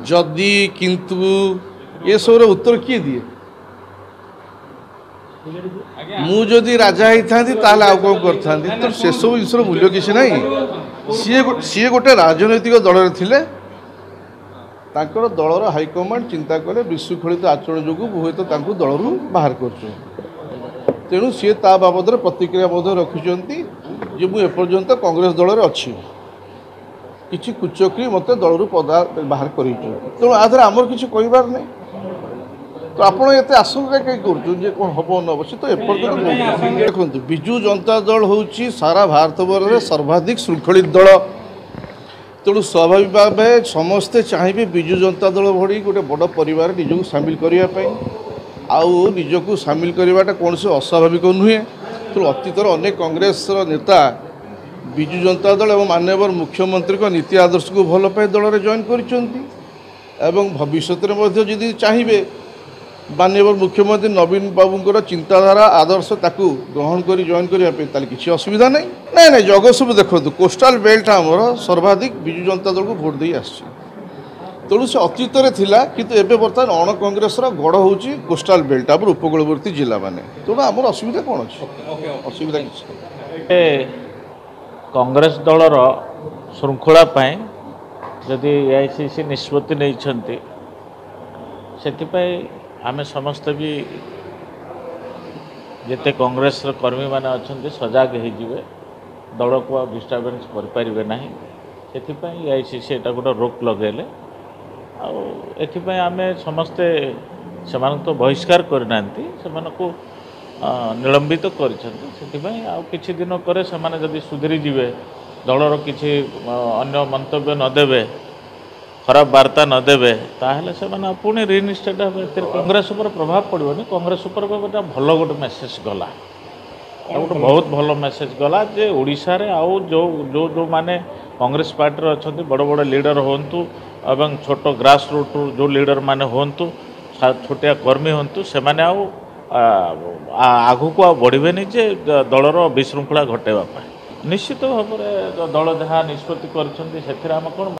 जदि किंतु ये सब उत्तर किए दिए मुझे राजा होता आउ कौन कर तो से सब जिनस मूल्य किसी ना सी गोटे राजनैतिक दल थे दलर हाइकमांड चिंता कले विशृंखलित आचरण जो हुए तो दल बाहर कर तेणु सी बाबद प्रतिक्रिया रखिंट जे मुझे एपर्यंत कांग्रेस दल अच्छी किसी कुचक्री मत दलू पदा बाहर कर तेणु आधार आमर किसी कहबार नहीं तो आपड़ ये आशंका कहीं कर कौन हम न सी तो एपर्यंत देखो विजु जनता दल हूँ सारा भारत वर्ष सर्वाधिक श्रृंखलित दल तेणु स्वाभाविक भाव समस्ते चाहिए विजु जनता दल भड़ी गोटे बड़ परिवार निजक सामिल करने आउ निजक सामिल करवाटा कौन से अस्वाभाविक नुहे तेणु अतीतर अनेक कांग्रेस नेता विजु जनता दल और माननीय मुख्यमंत्री को नीति आदर्श को भल पाई दल में जॉइन कर भविष्य में चाहिए माननीय मुख्यमंत्री नवीन बाबूंर चिंताधारा आदर्श ताकू ग्रहण कर जॉइन करने किसी असुविधा नहीं ना ना जगतसिंह देखो कोस्टाल बेल्ट आमर सर्वाधिक विजु जनता दल को भोट दे आसी तेणु से अतीत किंतु एवं बर्तमान अण कांग्रेस गढ़ हूँ कोस्टाल बेल्ट आम उपकूलवर्ती जिला मैंने तेणु आमर असुविधा कौन अच्छी असुविधा किसी कांग्रेस दलर श्रृंखला जदि एआईसीसी निष्पत्ति नहीं आमे समस्त भी जिते कांग्रेस कर्मी माने अच्छा सजग हो दल को डिस्टर्बेंस करें ना से एआईसीसी एटा गोटे रोक लगेले आमे समस्ते से तो बहिष्कार करना को निलंबित कर दिन पर से सुधरी जीवे दलर किसी अन्य मंतव्य नदेवे खराब वार्ता नदेवे ताहले से पुणी रिइनस्टेट हे कांग्रेस उपर प्रभाव पड़ोनी कांग्रेस उपर गोटे भल गोटे मेसेज गला गोटे बहुत भल मेसेज गला जे ओडिशा रे आउ जो जो जो माने कांग्रेस पार्टी अच्छा बड़ बड़ लीडर हूँ एवं छोट ग्रास रूट जो लीडर माने हूँ छोटिया कर्मी हूँ से मैंने आगू को बढ़े जे दलर विशृंखला घटेवाई निश्चित भाव दल जहाँ निष्पत्ति कर कौन